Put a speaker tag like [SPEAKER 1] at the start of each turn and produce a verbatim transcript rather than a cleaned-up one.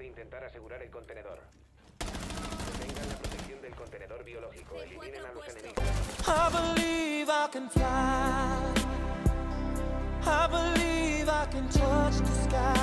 [SPEAKER 1] de intentar asegurar el contenedor. Detengan la protección del contenedor biológico. Eliminen a los enemigos.
[SPEAKER 2] I believe I can fly. I believe I can touch the sky.